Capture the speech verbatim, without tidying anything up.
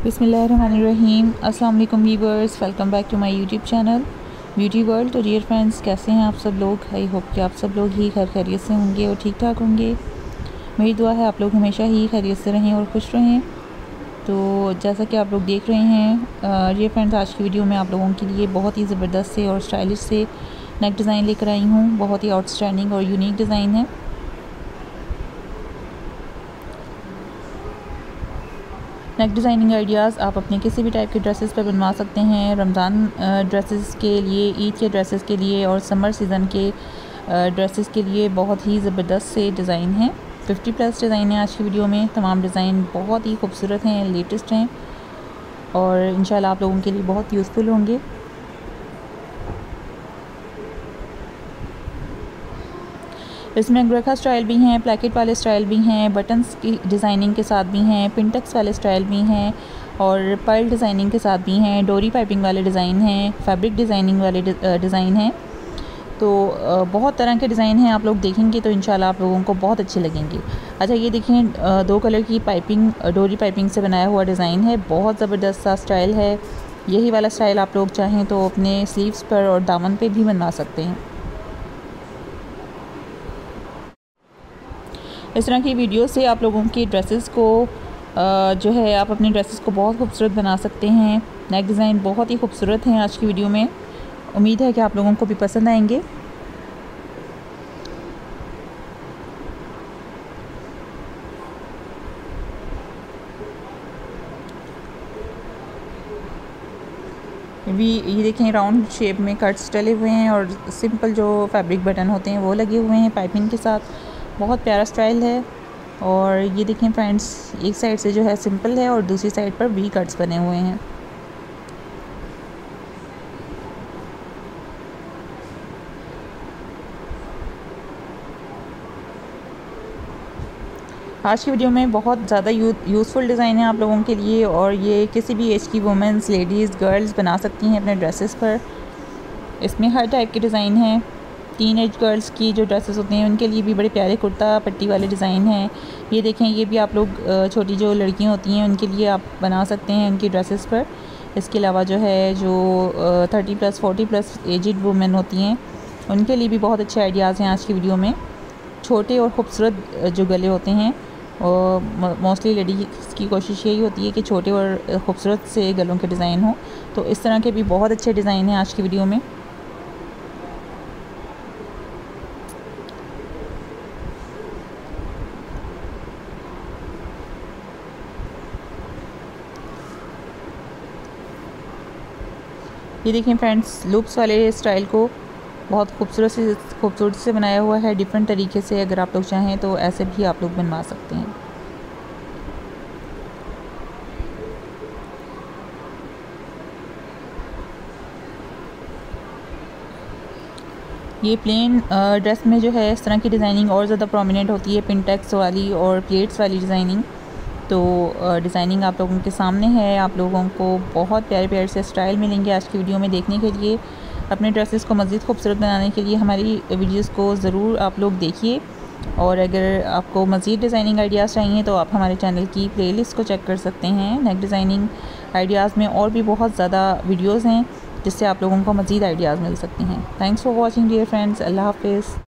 बिस्मिल्लाहिर्रहमानिर्रहीम। अस्सलाम वालेकुम viewers, welcome back to my YouTube channel Beauty World. तो डियर फ्रेंड्स, कैसे हैं आप सब लोग? आई होप कि आप सब लोग ही खैर खैरियत से होंगे और ठीक ठाक होंगे। मेरी दुआ है आप लोग हमेशा ही खैरियत से रहें और खुश रहें। तो जैसा कि आप लोग देख रहे हैं डियर फ्रेंड्स, आज की वीडियो में आप लोगों के लिए बहुत ही ज़बरदस्त से और स्टाइलिश से नेक डिज़ाइन लेकर आई हूँ। बहुत ही आउटस्टैंडिंग और यूनिक डिज़ाइन है। नेक डिज़ाइनिंग आइडियाज़ आप अपने किसी भी टाइप के ड्रेसेस पर बनवा सकते हैं। रमज़ान ड्रेसेस के लिए, ईद के ड्रेसेस के लिए और समर सीज़न के ड्रेसेस के लिए बहुत ही ज़बरदस्त से डिज़ाइन हैं। फिफ्टी प्लस डिज़ाइन है आज की वीडियो में। तमाम डिज़ाइन बहुत ही खूबसूरत हैं, लेटेस्ट हैं और इंशाल्लाह आप लोगों के लिए बहुत यूज़फुल होंगे। इसमें अंगरखा स्टाइल भी हैं, प्लैकेट वाले स्टाइल भी हैं, बटन्स की डिज़ाइनिंग के साथ भी हैं, पिंटेक्स वाले स्टाइल भी हैं और पर्ल डिज़ाइनिंग के साथ भी हैं, डोरी पाइपिंग वाले डिज़ाइन हैं, फैब्रिक डिज़ाइनिंग वाले डिज़ाइन हैं। तो बहुत तरह के डिज़ाइन हैं, आप लोग देखेंगे तो इंशाल्लाह आप लोगों को बहुत अच्छे लगेंगे। अच्छा, ये देखिए दो कलर की पाइपिंग, डोरी पाइपिंग से बनाया हुआ डिज़ाइन है। बहुत ज़बरदस्त सा स्टाइल है। यही वाला स्टाइल आप लोग चाहें तो अपने स्लीव्स पर और दामन पे भी बनवा सकते हैं। इस तरह की वीडियो से आप लोगों की ड्रेसेस को जो है आप अपने ड्रेसेस को बहुत खूबसूरत बना सकते हैं। नेक डिज़ाइन बहुत ही खूबसूरत हैं आज की वीडियो में। उम्मीद है कि आप लोगों को भी पसंद आएंगे। भी ये देखें, राउंड शेप में कट्स डले हुए हैं और सिंपल जो फैब्रिक बटन होते हैं वो लगे हुए हैं पाइपिंग के साथ। बहुत प्यारा स्टाइल है। और ये देखें फ्रेंड्स, एक साइड से जो है सिंपल है और दूसरी साइड पर वी कट्स बने हुए हैं। आज की वीडियो में बहुत ज़्यादा यूज़फुल डिज़ाइन है आप लोगों के लिए और ये किसी भी एज की वुमेंस, लेडीज़, गर्ल्स बना सकती हैं अपने ड्रेसेस पर। इसमें हर टाइप के डिज़ाइन हैं। टीन एज गर्ल्स की जो ड्रेसेस होती हैं उनके लिए भी बड़े प्यारे कुर्ता पट्टी वाले डिज़ाइन हैं। ये देखें, ये भी आप लोग छोटी जो लड़कियां होती हैं उनके लिए आप बना सकते हैं उनकी ड्रेसेस पर। इसके अलावा जो है जो thirty plus forty plus aged women होती हैं उनके लिए भी बहुत अच्छे आइडियाज़ हैं आज की वीडियो में। छोटे और ख़ूबसूरत जो गले होते हैं, और मोस्टली लेडीज़ की कोशिश यही होती है कि छोटे और ख़ूबसूरत से गलों के डिज़ाइन हो। तो इस तरह के भी बहुत अच्छे डिज़ाइन हैं आज की वीडियो में। ये देखें फ्रेंड्स, लूप्स वाले स्टाइल को बहुत खूबसूरत से खूबसूरत से बनाया हुआ है डिफरेंट तरीके से। अगर आप लोग चाहें तो ऐसे भी आप लोग बनवा सकते हैं। ये प्लेन ड्रेस में जो है इस तरह की डिज़ाइनिंग और ज़्यादा प्रोमिनेंट होती है, पिंटेक्स वाली और प्लेट्स वाली डिज़ाइनिंग। तो डिज़ाइनिंग आप लोगों के सामने है। आप लोगों को बहुत प्यारे प्यारे से स्टाइल मिलेंगे आज की वीडियो में देखने के लिए। अपने ड्रेसेस को मज़ीद खूबसूरत बनाने के लिए हमारी वीडियोस को ज़रूर आप लोग देखिए। और अगर आपको मज़ीद डिज़ाइनिंग आइडियाज़ चाहिए तो आप हमारे चैनल की प्लेलिस्ट को चेक कर सकते हैं। नेक डिज़ाइनिंग आइडियाज़ में और भी बहुत ज़्यादा वीडियोज़ हैं जिससे आप लोगों को मज़ीद आइडियाज़ मिल सकती हैं। Thanks for watching dear friends. अल्लाह हाफ़िज़।